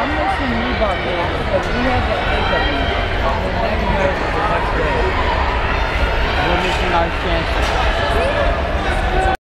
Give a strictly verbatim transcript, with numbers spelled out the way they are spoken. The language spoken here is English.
I'm missing Reebok games because we have the A W. And then America the next day. We're missing our chances.